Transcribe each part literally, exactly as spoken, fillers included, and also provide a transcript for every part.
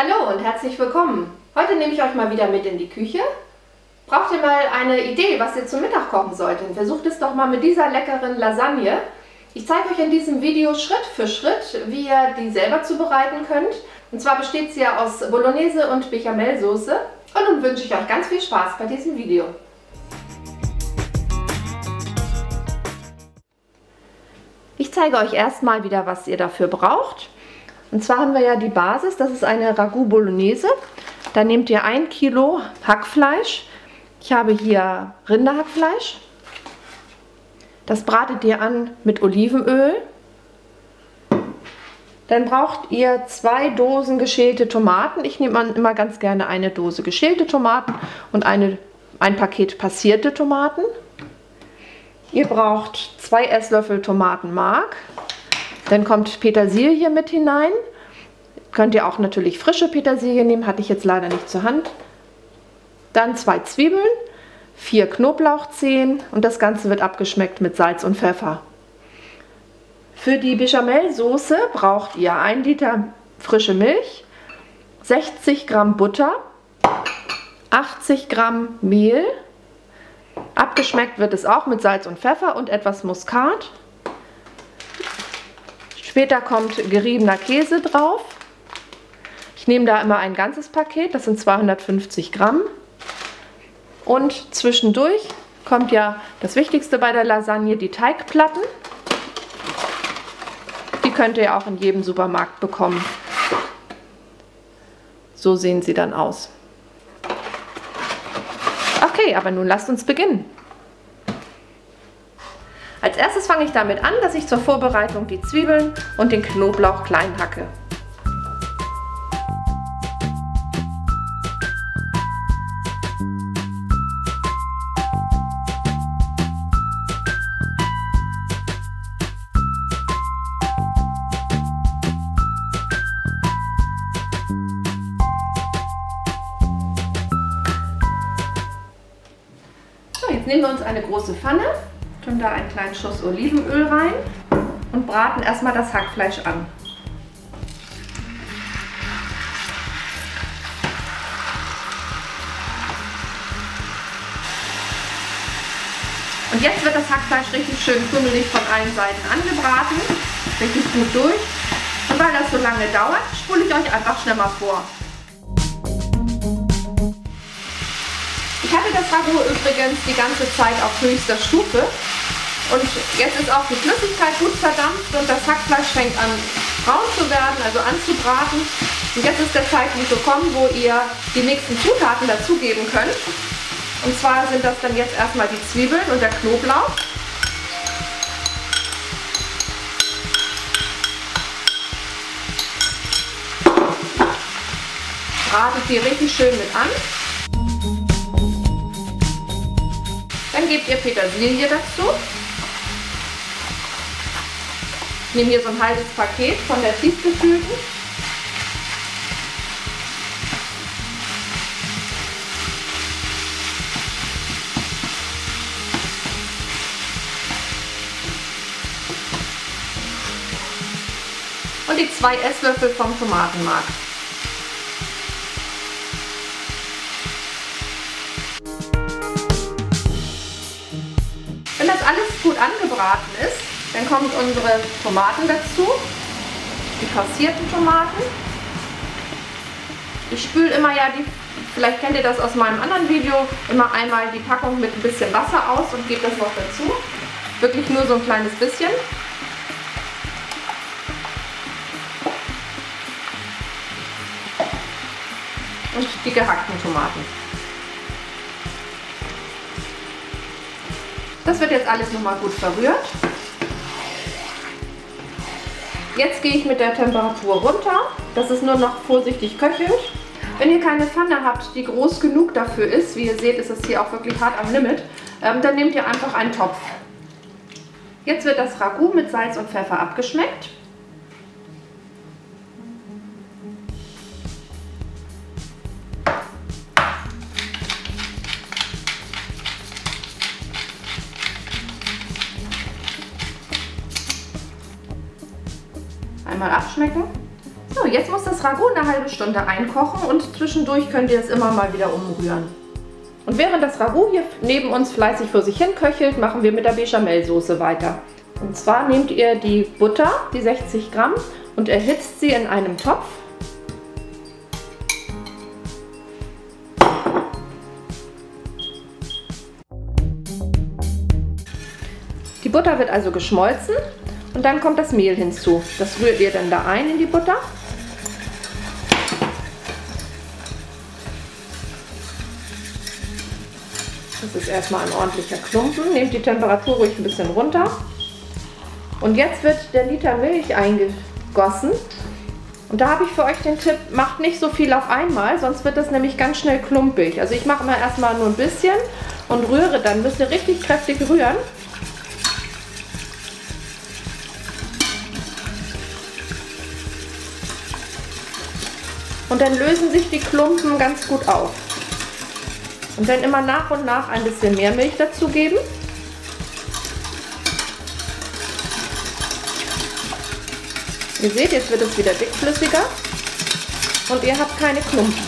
Hallo und herzlich willkommen. Heute nehme ich euch mal wieder mit in die Küche. Braucht ihr mal eine Idee, was ihr zum Mittag kochen solltet? Versucht es doch mal mit dieser leckeren Lasagne. Ich zeige euch in diesem Video Schritt für Schritt, wie ihr die selber zubereiten könnt. Und zwar besteht sie ja aus Bolognese und Bechamelsoße. Und nun wünsche ich euch ganz viel Spaß bei diesem Video. Ich zeige euch erstmal wieder, was ihr dafür braucht. Und zwar haben wir ja die Basis, das ist eine Ragout Bolognese. Da nehmt ihr ein Kilo Hackfleisch. Ich habe hier Rinderhackfleisch. Das bratet ihr an mit Olivenöl. Dann braucht ihr zwei Dosen geschälte Tomaten. Ich nehme immer ganz gerne eine Dose geschälte Tomaten und eine, ein Paket passierte Tomaten. Ihr braucht zwei Esslöffel Tomatenmark. Dann kommt Petersilie mit hinein. Könnt ihr auch natürlich frische Petersilie nehmen, hatte ich jetzt leider nicht zur Hand. Dann zwei Zwiebeln, vier Knoblauchzehen und das Ganze wird abgeschmeckt mit Salz und Pfeffer. Für die Bechamelsoße braucht ihr ein Liter frische Milch, sechzig Gramm Butter, achtzig Gramm Mehl. Abgeschmeckt wird es auch mit Salz und Pfeffer und etwas Muskat. Später kommt geriebener Käse drauf. Ich nehme da immer ein ganzes Paket, das sind zweihundertfünfzig Gramm. Und zwischendurch kommt ja das Wichtigste bei der Lasagne, die Teigplatten. Die könnt ihr auch in jedem Supermarkt bekommen. So sehen sie dann aus. Okay, aber nun lasst uns beginnen. Als erstes fange ich damit an, dass ich zur Vorbereitung die Zwiebeln und den Knoblauch klein hacke. So, jetzt nehmen wir uns eine große Pfanne. Tun da einen kleinen Schuss Olivenöl rein und braten erstmal das Hackfleisch an. Und jetzt wird das Hackfleisch richtig schön krümelig von allen Seiten angebraten, richtig gut durch. Und weil das so lange dauert, spule ich euch einfach schnell mal vor. Ich hatte das Ragout übrigens die ganze Zeit auf höchster Stufe. Und jetzt ist auch die Flüssigkeit gut verdampft und das Hackfleisch fängt an braun zu werden, also anzubraten. Und jetzt ist der Zeitpunkt gekommen, wo ihr die nächsten Zutaten dazugeben könnt. Und zwar sind das dann jetzt erstmal die Zwiebeln und der Knoblauch. Bratet die richtig schön mit an. Dann gebt ihr Petersilie dazu. Ich nehme hier so ein halbes Paket von der tiefgekühlten. Und die zwei Esslöffel vom Tomatenmark. Wenn das alles gut angebraten ist, dann kommen unsere Tomaten dazu, die passierten Tomaten. Ich spüle immer ja die, vielleicht kennt ihr das aus meinem anderen Video, immer einmal die Packung mit ein bisschen Wasser aus und gebe das noch dazu. Wirklich nur so ein kleines bisschen. Und die gehackten Tomaten. Das wird jetzt alles nochmal gut verrührt. Jetzt gehe ich mit der Temperatur runter, dass es nur noch vorsichtig köchelt. Wenn ihr keine Pfanne habt, die groß genug dafür ist, wie ihr seht, ist es hier auch wirklich hart am Limit, ähm, dann nehmt ihr einfach einen Topf. Jetzt wird das Ragout mit Salz und Pfeffer abgeschmeckt. Einmal abschmecken. So, jetzt muss das Ragout eine halbe Stunde einkochen und zwischendurch könnt ihr es immer mal wieder umrühren. Und während das Ragout hier neben uns fleißig vor sich hin köchelt, machen wir mit der Bechamelsoße weiter. Und zwar nehmt ihr die Butter, die sechzig Gramm, und erhitzt sie in einem Topf. Die Butter wird also geschmolzen und dann kommt das Mehl hinzu. Das rührt ihr dann da ein in die Butter. Das ist erstmal ein ordentlicher Klumpen. Nehmt die Temperatur ruhig ein bisschen runter. Und jetzt wird der Liter Milch eingegossen. Und da habe ich für euch den Tipp, macht nicht so viel auf einmal, sonst wird das nämlich ganz schnell klumpig. Also ich mache immer erstmal nur ein bisschen und rühre dann. Müsst ihr richtig kräftig rühren. Und dann lösen sich die Klumpen ganz gut auf. Und dann immer nach und nach ein bisschen mehr Milch dazugeben. Ihr seht, jetzt wird es wieder dickflüssiger und ihr habt keine Klumpen.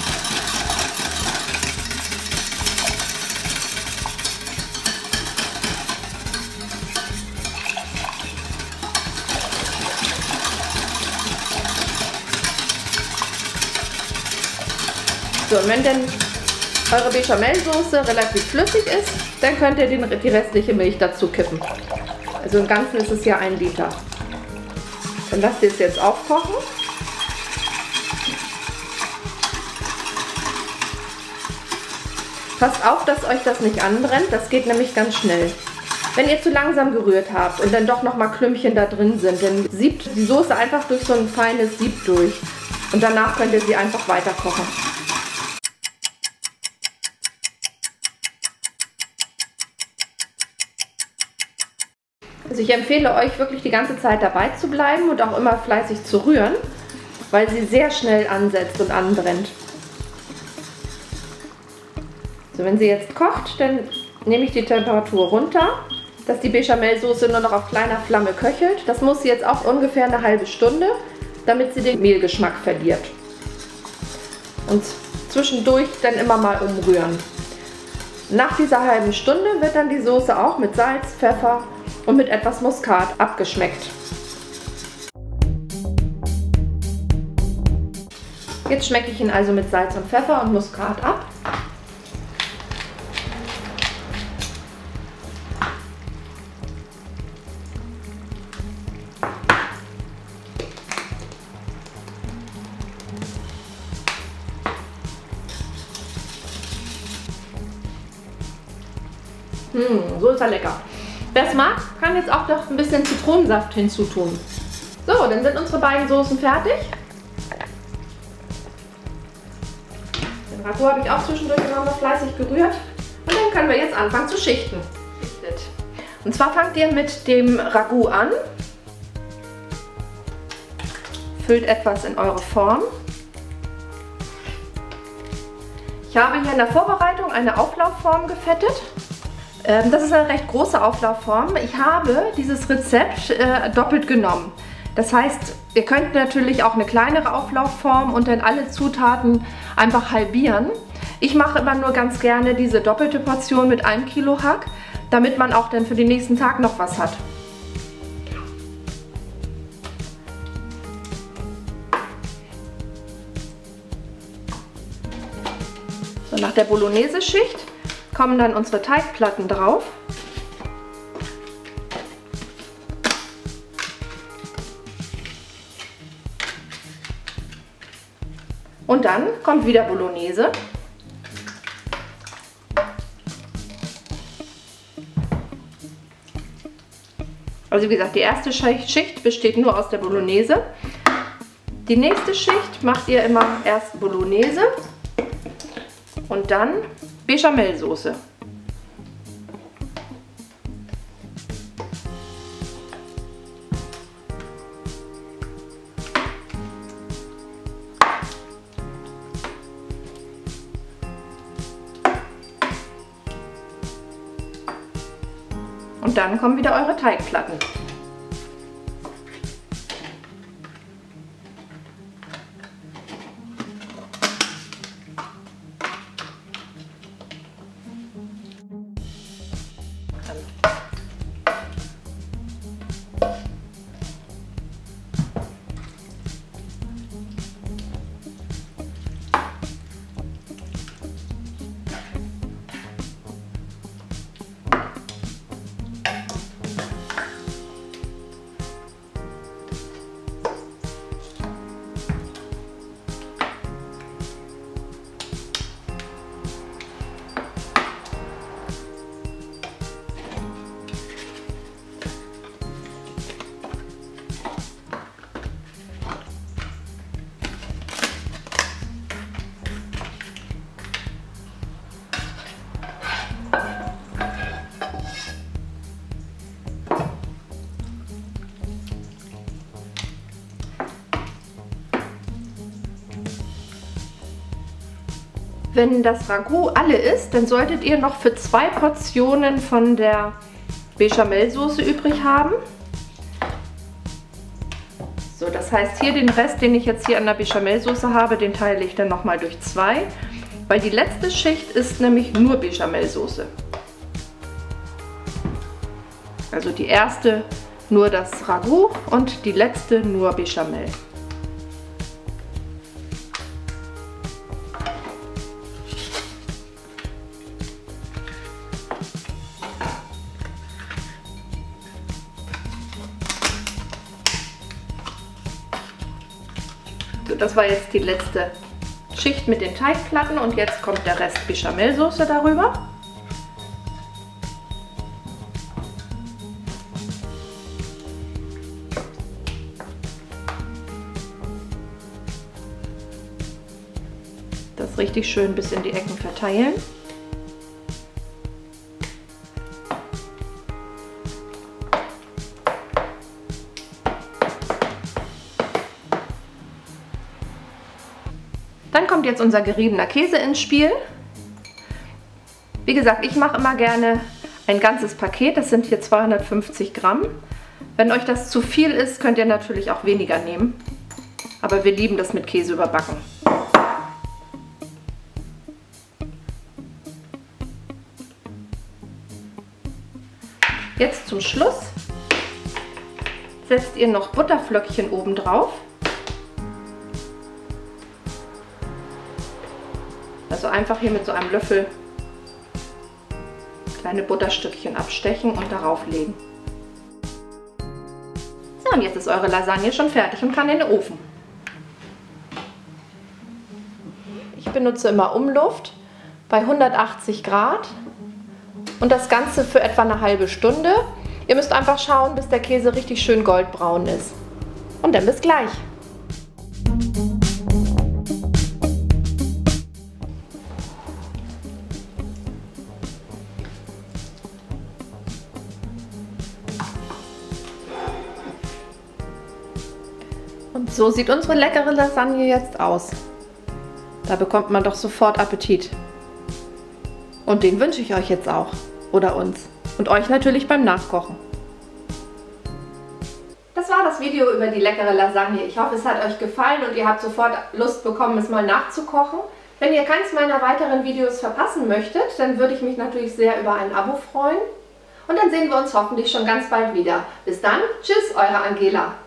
So, und wenn dann eure Bechamelsoße relativ flüssig ist, dann könnt ihr den, die restliche Milch dazu kippen. Also im Ganzen ist es ja ein Liter. Dann lasst ihr es jetzt aufkochen. Passt auf, dass euch das nicht anbrennt, das geht nämlich ganz schnell. Wenn ihr zu langsam gerührt habt und dann doch nochmal Klümpchen da drin sind, dann siebt die Soße einfach durch so ein feines Sieb durch. Und danach könnt ihr sie einfach weiter kochen. Also ich empfehle euch wirklich die ganze Zeit dabei zu bleiben und auch immer fleißig zu rühren, weil sie sehr schnell ansetzt und anbrennt. So, wenn sie jetzt kocht, dann nehme ich die Temperatur runter, dass die Bechamelsoße nur noch auf kleiner Flamme köchelt. Das muss sie jetzt auch ungefähr eine halbe Stunde, damit sie den Mehlgeschmack verliert. Und zwischendurch dann immer mal umrühren. Nach dieser halben Stunde wird dann die Soße auch mit Salz, Pfeffer und mit etwas Muskat abgeschmeckt. Jetzt schmecke ich ihn also mit Salz und Pfeffer und Muskat ab. Mmh, so ist er lecker. Wer es mag, kann jetzt auch noch ein bisschen Zitronensaft hinzutun. So, dann sind unsere beiden Soßen fertig. Den Ragout habe ich auch zwischendurch immer noch fleißig gerührt. Und dann können wir jetzt anfangen zu schichten. Und zwar fangt ihr mit dem Ragout an. Füllt etwas in eure Form. Ich habe hier in der Vorbereitung eine Auflaufform gefettet. Das ist eine recht große Auflaufform. Ich habe dieses Rezept äh, doppelt genommen. Das heißt, ihr könnt natürlich auch eine kleinere Auflaufform und dann alle Zutaten einfach halbieren. Ich mache immer nur ganz gerne diese doppelte Portion mit einem Kilo Hack, damit man auch dann für den nächsten Tag noch was hat. So, nach der Bolognese-Schicht kommen dann unsere Teigplatten drauf. Und dann kommt wieder Bolognese. Also wie gesagt, die erste Schicht besteht nur aus der Bolognese. Die nächste Schicht macht ihr immer erst Bolognese und dann Bechamelsoße. Und dann kommen wieder eure Teigplatten. Wenn das Ragout alle ist, dann solltet ihr noch für zwei Portionen von der Bechamelsoße übrig haben. So, das heißt hier den Rest, den ich jetzt hier an der Bechamelsoße habe, den teile ich dann nochmal durch zwei, weil die letzte Schicht ist nämlich nur Bechamelsoße. Also die erste nur das Ragout und die letzte nur Bechamel. So, das war jetzt die letzte Schicht mit den Teigplatten und jetzt kommt der Rest Bechamelsoße darüber. Das richtig schön bis in die Ecken verteilen. Dann kommt jetzt unser geriebener Käse ins Spiel. Wie gesagt, ich mache immer gerne ein ganzes Paket, das sind hier zweihundertfünfzig Gramm. Wenn euch das zu viel ist, könnt ihr natürlich auch weniger nehmen. Aber wir lieben das mit Käse überbacken. Jetzt zum Schluss setzt ihr noch Butterflöckchen oben drauf. Also einfach hier mit so einem Löffel kleine Butterstückchen abstechen und darauf legen. So, und jetzt ist eure Lasagne schon fertig und kann in den Ofen. Ich benutze immer Umluft bei hundertachtzig Grad und das Ganze für etwa eine halbe Stunde. Ihr müsst einfach schauen, bis der Käse richtig schön goldbraun ist. Und dann bis gleich. Und so sieht unsere leckere Lasagne jetzt aus. Da bekommt man doch sofort Appetit. Und den wünsche ich euch jetzt auch. Oder uns. Und euch natürlich beim Nachkochen. Das war das Video über die leckere Lasagne. Ich hoffe, es hat euch gefallen und ihr habt sofort Lust bekommen, es mal nachzukochen. Wenn ihr keins meiner weiteren Videos verpassen möchtet, dann würde ich mich natürlich sehr über ein Abo freuen. Und dann sehen wir uns hoffentlich schon ganz bald wieder. Bis dann, tschüss, eure Angela.